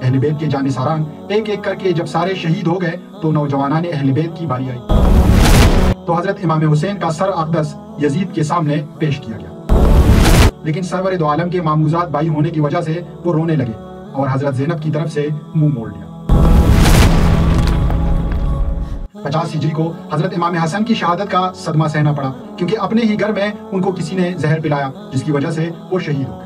اہل بیت کے جانثاران ایک ایک کر کے جب سارے شہید ہو گئے تو نوجوانان اہل بیت کی باری آئی تو حضرت امام حسین کا سر اقدس یزید کے سامنے پیش کیا گیا، لیکن سرور دو عالم کے ماموزات بائی ہونے کی وجہ سے وہ رونے لگے اور حضرت زینب کی طرف سے منہ موڑ لیا۔ 50 ہجری کو حضرت امام حسن کی شہادت کا صدمہ سہنا پڑا، کیونکہ اپنے ہی گھر میں ان کو کسی نے زہر پلایا، جس کی وجہ سے وہ شہید ہو گئے۔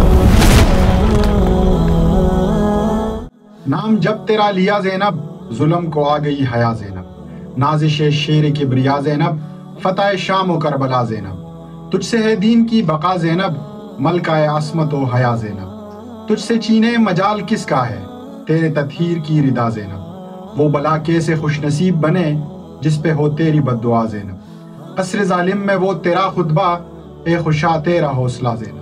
نام جب تیرا لیا زینب، ظلم کو آ گئی حیا زینب، نازش شیر کبریا زینب، فتح شام و کربلا زینب، تجھ سے ہے دین کی بقا زینب، ملکہ عصمت و حیا زینب، تجھ سے چینے مجال کس کا ہے، تیرے تطہیر کی ردا زینب، وہ بلا کیسے خوش نصیب بنے جس پہ ہو تیری بد دعا زینب، قصر ظالم میں وہ تیرا خطبہ، اے خوشا تیرا حوصلہ زینب۔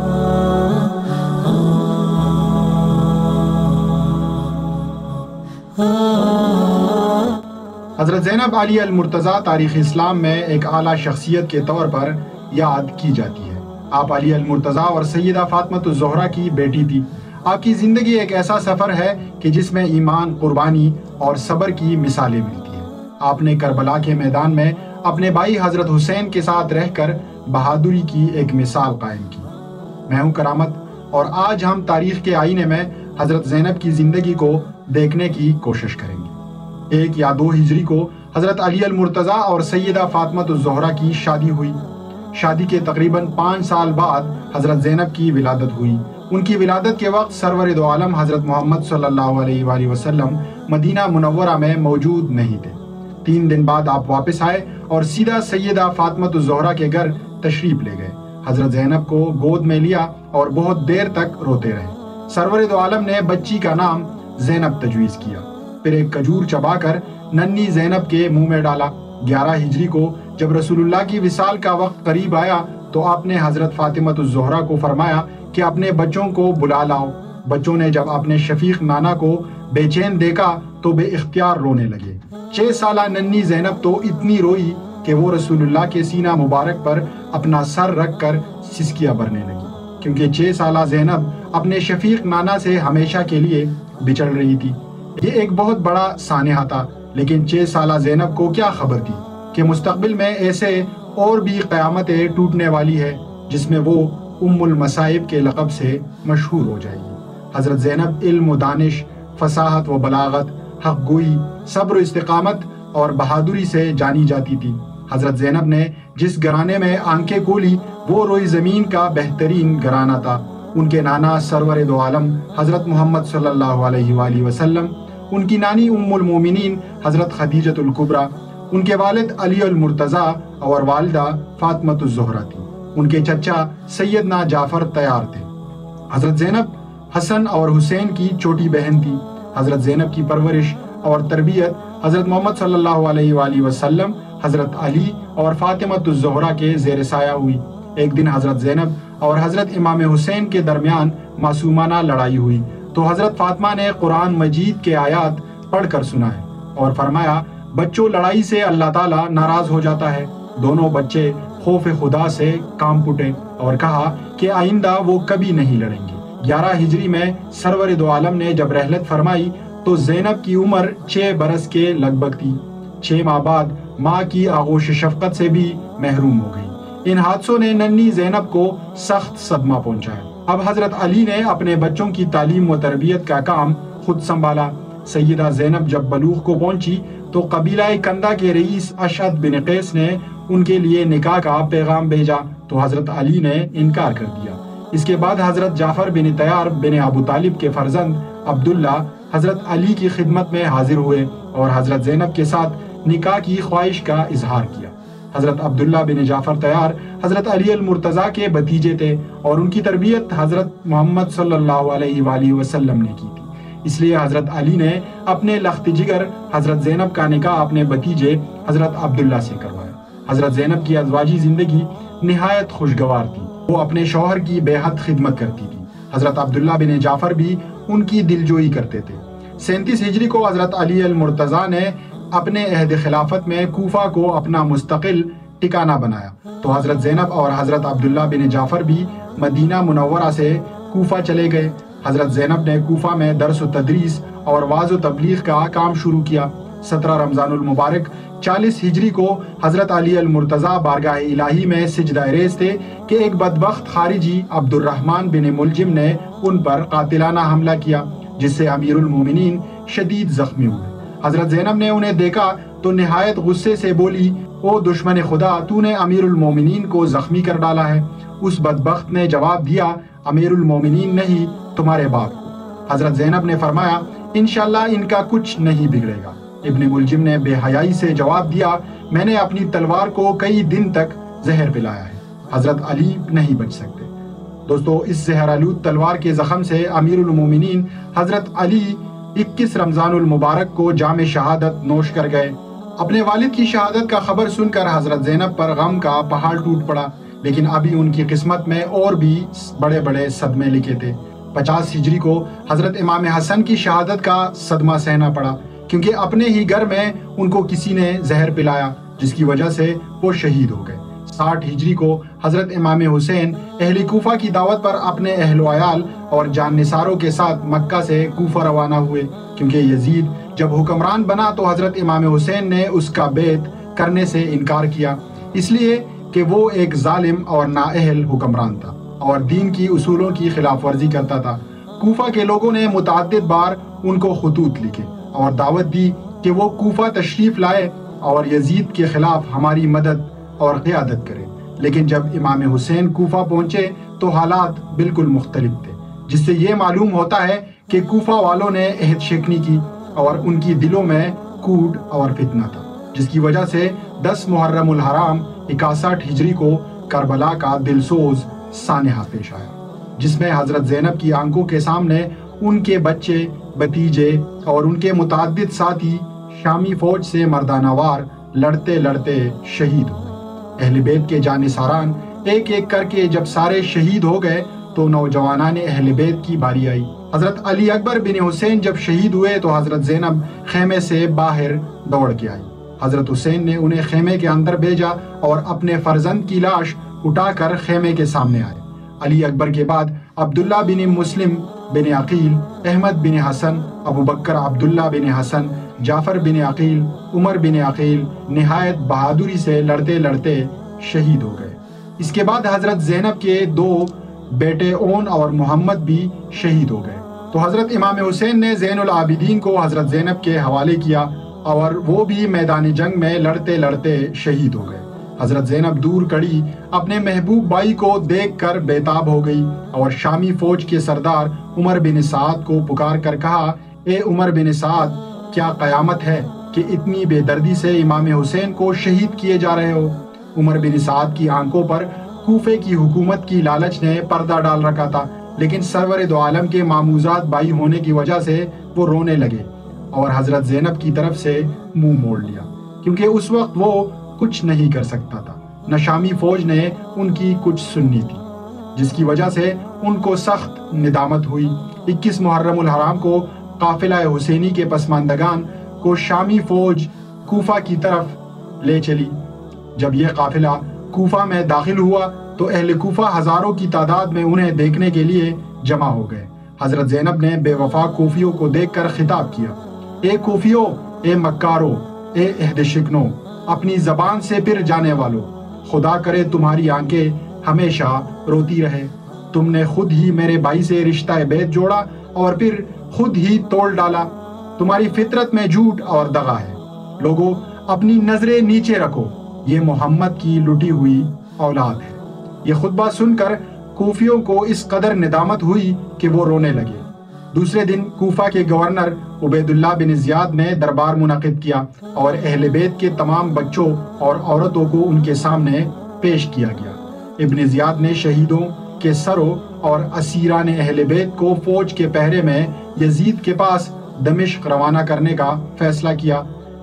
حضرت زینب علی المرتضیٰ تاریخ اسلام میں ایک اعلیٰ شخصیت کے طور پر یاد کی جاتی ہے۔ آپ علی المرتضیٰ اور سیدہ فاطمۃ الزہرا کی بیٹی تھی۔ آپ کی زندگی ایک ایسا سفر ہے کہ جس میں ایمان، قربانی اور صبر کی مثالیں ملتی ہیں۔ آپ نے کربلا کے میدان میں اپنے بھائی حضرت حسین کے ساتھ رہ کر بہادری کی ایک مثال قائم کی۔ میں ہوں کرامت، اور آج ہم تاریخ کے آئینے میں حضرت زینب کی زندگی کو دیکھنے کی کوشش کریں گے۔ 1 یا 2 ہجری کو حضرت علی المرتضیٰ اور سیدہ فاطمۃ الزہرا کی شادی ہوئی۔ شادی کے تقریباً 5 سال بعد حضرت زینب کی ولادت ہوئی۔ ان کی ولادت کے وقت سرور دو عالم حضرت محمد صلی اللہ علیہ وآلہ وسلم مدینہ منورہ میں موجود نہیں تھے۔ 3 دن بعد آپ واپس آئے اور سیدھا سیدہ فاطمۃ الزہرا کے گھر تشریف لے گئے۔ حضرت زینب کو گود میں لیا اور بہت دیر تک روتے رہے۔ سرور دو عالم نے بچی کا نام زینب تجویز کیا، پھر ایک کھجور چبا کر ننھی زینب کے منہ میں ڈالا۔ 11 ہجری کو جب رسول اللہ کی وصال کا وقت قریب آیا تو آپ نے حضرت فاطمۃ الزہرا کو فرمایا کہ اپنے بچوں کو بلا لاؤ۔ بچوں نے جب اپنے شفیق نانا کو بے چین دیکھا تو بے اختیار رونے لگے۔ 6 سالہ ننھی زینب تو اتنی روئی کہ وہ رسول اللہ کے سینہ مبارک پر اپنا سر رکھ کر سسکیاں بھرنے لگی، کیونکہ 6 سالہ زینب اپنے شفیق نانا سے ہمیشہ کے لیے بچڑ رہی تھی۔ یہ ایک بہت بڑا سانحہ تھا، لیکن 6 سالہ زینب کو کیا خبر تھی کہ مستقبل میں ایسے اور بھی قیامتیں ٹوٹنے والی ہے جس میں وہ ام المصائب کے لقب سے مشہور ہو جائے گی۔ حضرت زینب علم و دانش، فصاحت و بلاغت، حق گوئی، صبر و استقامت اور بہادری سے جانی جاتی تھی۔ حضرت زینب نے جس گھرانے میں آنکھیں کھولی وہ روئی زمین کا بہترین گھرانہ تھا۔ ان کے نانا سرور دو عالم حضرت محمد صلی اللہ علیہ وآلہ وسلم، ان کی نانی ام المومنین حضرت خدیجۃ الکبریٰ، ان کے والد علی المرتضیٰ اور والدہ فاطمۃ الزہرا تھی۔ ان کے چچا سیدنا جعفر تیار تھے۔ حضرت زینب حسن اور حسین کی چھوٹی بہن تھی۔ حضرت زینب کی پرورش اور تربیت حضرت محمد صلی اللہ علیہ وآلہ وسلم، حضرت علی اور فاطمۃ الزہرا کے زیر سایہ ہوئی۔ ایک دن حضرت زینب اور حضرت امام حسین کے درمیان معصومانہ لڑائی ہوئی تو حضرت فاطمہ نے قرآن مجید کے آیات پڑھ کر سنائے اور فرمایا، بچوں لڑائی سے اللہ تعالیٰ ناراض ہو جاتا ہے۔ دونوں بچے خوف خدا سے کام پھٹے اور کہا کہ آئندہ وہ کبھی نہیں لڑیں گے۔ 11 ہجری میں سرور دو عالم نے جب رحلت فرمائی تو زینب کی عمر 6 برس کے لگ بھگ تھی۔ 6 ماہ بعد ماں کی آغوش شفقت سے بھی محروم ہو گئی۔ ان حادثوں نے ننھی زینب کو سخت صدمہ پہنچایا۔ اب حضرت علی نے اپنے بچوں کی تعلیم و تربیت کا کام خود سنبھالا۔ سیدہ زینب جب بلوغ کو پہنچی تو قبیلہ کندہ کے رئیس اشعث بن قیس نے ان کے لیے نکاح کا پیغام بھیجا تو حضرت علی نے انکار کر دیا۔ اس کے بعد حضرت جعفر بن طیار بن ابو طالب کے فرزند عبداللہ حضرت علی کی خدمت میں حاضر ہوئے اور حضرت زینب کے ساتھ نکاح کی خواہش کا اظہار کیا۔ حضرت عبداللہ بن جعفر طیار حضرت علی المرتضیٰ کے بھتیجے تھے اور ان کی تربیت حضرت محمد صلی اللہ علیہ وآلہ وسلم نے کی تھی، اس لیے حضرت علی نے اپنے لخت جگر حضرت زینب کا نکاح اپنے بھتیجے حضرت عبداللہ سے کروایا۔ حضرت زینب کی ازواجی زندگی نہایت خوشگوار تھی۔ وہ اپنے شوہر کی بے حد خدمت کرتی تھی۔ حضرت عبداللہ بن جعفر بھی ان کی دلجوئی کرتے تھے۔ 37 ہجری کو حضرت علی المرتضیٰ نے اپنے عہد خلافت میں کوفہ کو اپنا مستقل ٹھکانہ بنایا تو حضرت زینب اور حضرت عبداللہ بن جعفر بھی مدینہ منورہ سے کوفہ چلے گئے۔ حضرت زینب نے کوفہ میں درس و تدریس اور وعظ و تبلیغ کا کام شروع کیا۔ 17 رمضان المبارک 40 ہجری کو حضرت علی المرتضیٰ بارگاہ الہی میں سجدہ ریز تھے کہ ایک بدبخت خارجی عبد الرحمن بن ملجم نے ان پر قاتلانہ حملہ کیا، جس سے امیر المومنین شدید زخمی ہوئے۔ حضرت زینب نے انہیں دیکھا تو نہایت غصے سے بولی، او دشمن خدا، تو نے امیر المومنین کو زخمی کر ڈالا ہے۔ اس بدبخت نے جواب دیا، امیر المومنین نہیں، تمہارے باپ کو۔ حضرت زینب نے فرمایا، انشاءاللہ ان کا کچھ نہیں بگڑے گا۔ ابن ملجم نے بے حیائی سے جواب دیا، میں نے اپنی تلوار کو کئی دن تک زہر پلایا ہے، حضرت علی نہیں بچ سکتے۔ دوستو، اس زہر آلود تلوار کے زخم سے امیر المومنین حضرت علی 21 رمضان المبارک کو جام شہادت نوش کر گئے۔ اپنے والد کی شہادت کا خبر سن کر حضرت زینب پر غم کا پہاڑ ٹوٹ پڑا، لیکن ابھی ان کی قسمت میں اور بھی بڑے بڑے صدمے لکھے تھے۔ 50 ہجری کو حضرت امام حسن کی شہادت کا صدمہ سہنا پڑا، کیونکہ اپنے ہی گھر میں ان کو کسی نے زہر پلایا، جس کی وجہ سے وہ شہید ہو گئے۔ 60 ہجری کو حضرت امام حسین اہل کوفہ کی دعوت پر اپنے اہل و عیال اور جان نثاروں کے ساتھ مکہ سے کوفہ روانہ ہوئے، کیونکہ یزید جب حکمران بنا تو حضرت امام حسین نے اس کا بیعت کرنے سے انکار کیا، اس لیے کہ وہ ایک ظالم اور نااہل حکمران تھا اور دین کی اصولوں کی خلاف ورزی کرتا تھا۔ کوفہ کے لوگوں نے متعدد بار ان کو خطوط لکھے اور دعوت دی کہ وہ کوفہ تشریف لائے اور یزید کے خلاف ہماری مدد اور قیادت کرے، لیکن جب امام حسین کوفہ پہنچے تو حالات بالکل مختلف تھے، جس سے یہ معلوم ہوتا ہے کہ کوفہ والوں نے عہد شکنی کی اور ان کی دلوں میں کوڑ اور فتنہ تھا، جس کی وجہ سے 10 محرم الحرام 61 ہجری کو کربلا کا دلسوز سانحہ پیش آیا، جس میں حضرت زینب کی آنکھوں کے سامنے ان کے بچے، بھتیجے اور ان کے متعدد ساتھی شامی فوج سے مردانہ وار لڑتے لڑتے شہید ہوئے۔ اہل بیت کے جانثاران ایک ایک کر کے جب سارے شہید ہو گئے تو نوجوانان اہل بیت کی باری آئی۔ حضرت علی اکبر بن حسین جب شہید ہوئے تو حضرت زینب خیمے سے باہر دوڑ کے آئی۔ حضرت حسین نے انہیں خیمے کے اندر بھیجا اور اپنے فرزند کی لاش اٹھا کر خیمے کے سامنے آئے۔ علی اکبر کے بعد عبداللہ بن مسلم بن عقیل، احمد بن حسن، ابو بکر عبداللہ بن حسن، جعفر بن عقیل، عمر بن عقیل نہایت بہادری سے لڑتے لڑتے شہید ہو گئے۔ اس کے بعد حضرت زینب کے 2 بیٹے اون اور محمد بھی شہید ہو گئے، تو حضرت امام حسین نے زین العابدین کو حضرت زینب کے حوالے کیا اور وہ بھی میدان جنگ میں لڑتے لڑتے شہید ہو گئے۔ حضرت زینب دور کڑی اپنے محبوب بھائی کو دیکھ کر بیتاب ہو گئی اور شامی فوج کے سردار عمر بن سعد کو پکار کر کہا، اے عمر بن سعد، کیا قیامت ہے کہ اتنی بے دردی سے امام حسین کو شہید کیے جا رہے ہو؟ عمر بن سعد کی آنکھوں پر کوفے کی حکومت کی لالچ نے پردہ ڈال رکھا تھا، لیکن سرور دو عالم کے ماموزات بھائی ہونے کی وجہ سے وہ رونے لگے اور حضرت زینب کی طرف سے منہ موڑ لیا، کیونکہ اس وقت وہ کچھ نہیں کر سکتا تھا، نہ شامی فوج نے ان کی کچھ سننی تھی، جس کی وجہ سے ان کو سخت ندامت ہوئی۔ 21 محرم الحرام کو قافلہ حسینی کے پسماندگان کو شامی فوج کوفہ کی طرف لے چلی۔ جب یہ قافلہ کوفہ میں داخل ہوا تو اہل کوفہ ہزاروں کی تعداد میں انہیں دیکھنے کے لیے جمع ہو گئے۔ حضرت زینب نے بے وفا کوفیوں کو دیکھ کر خطاب کیا، اے کوفیوں، اے مکارو، اے عہد شکنو، اپنی زبان سے پھر جانے والو، خدا کرے تمہاری آنکھیں ہمیشہ روتی رہے۔ تم نے خود ہی میرے بھائی سے رشتہ بیعت جوڑا اور پھر خود ہی توڑ ڈالا۔ تمہاری فطرت میں جھوٹ اور دغا ہے۔ لوگوں، اپنی نظریں نیچے رکھو، یہ محمد کی لٹی ہوئی اولاد ہے۔ یہ خطبہ سن کر کوفیوں کو اس قدر ندامت ہوئی کہ وہ رونے لگے۔ دوسرے دن کوفہ کے گورنر عبید اللہ بن زیاد نے دربار منعقد کیا اور اہل بیت کے تمام بچوں اور عورتوں کو ان کے سامنے پیش کیا گیا۔ ابن زیاد نے شہیدوں کے سروں اور اسیران اہل بیت کو فوج کے پہرے میں یزید کے پاس دمشق روانہ کرنے کا فیصلہ کیا۔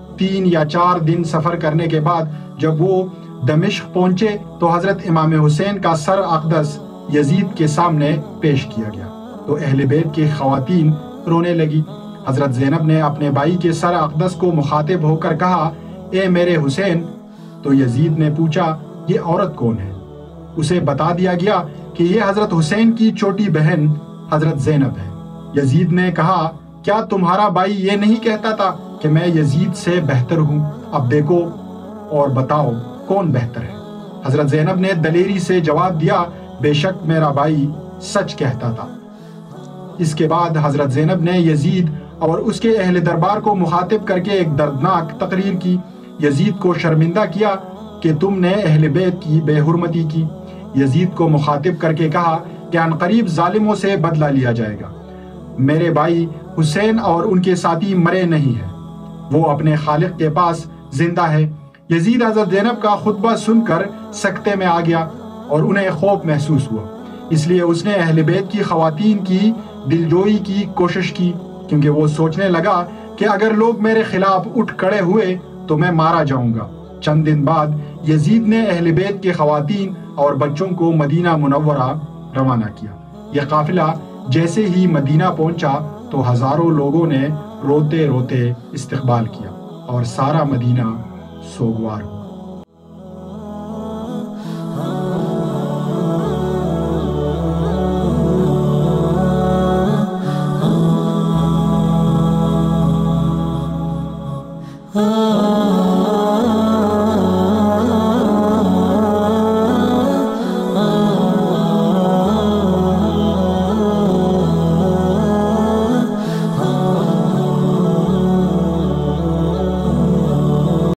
3 یا 4 دن سفر کرنے کے بعد جب وہ دمشق پہنچے تو حضرت امام حسین کا سر اقدس یزید کے سامنے پیش کیا گیا تو اہل بیت کی خواتین رونے لگی۔ حضرت زینب نے اپنے بھائی کے سر اقدس کو مخاطب ہو کر کہا، اے میرے حسین، تو یزید نے پوچھا، یہ عورت کون ہے؟ اسے بتا دیا گیا کہ یہ حضرت حسین کی چھوٹی بہن حضرت زینب ہے۔ یزید نے کہا کیا تمہارا بھائی یہ نہیں کہتا تھا کہ میں یزید سے بہتر ہوں؟ اب دیکھو اور بتاؤ کون بہتر ہے؟ حضرت زینب نے دلیری سے جواب دیا بے شک میرا بھائی سچ کہتا تھا۔ اس کے بعد حضرت زینب نے یزید اور اس کے اہل دربار کو مخاطب کر کے ایک دردناک تقریر کی۔ یزید کو شرمندہ کیا کہ تم نے اہل بیت کی بے حرمتی کی۔ یزید کو مخاطب کر کے کہا کہ عنقریب ظالموں سے بدلہ لیا جائے گا۔ میرے بھائی حسین اور ان کے ساتھی مرے نہیں ہیں، وہ اپنے خالق کے پاس زندہ ہے۔ یزید حضرت زینب کا خطبہ سن کر سکتے میں آ گیا اور انہیں خوف محسوس ہوا، اس لیے اس نے اہل بیت کی خواتین کی دلجوئی کی کوشش کی، کیونکہ وہ سوچنے لگا کہ اگر لوگ میرے خلاف اٹھ کھڑے ہوئے تو میں مارا جاؤں گا۔ چند دن بعد یزید نے اہل بیت کے خواتین اور بچوں کو مدینہ منورہ روانہ کیا۔ یہ قافلہ جیسے ہی مدینہ پہنچا تو ہزاروں لوگوں نے روتے روتے استقبال کیا اور سارا مدینہ سوگوار ہوا۔ Oh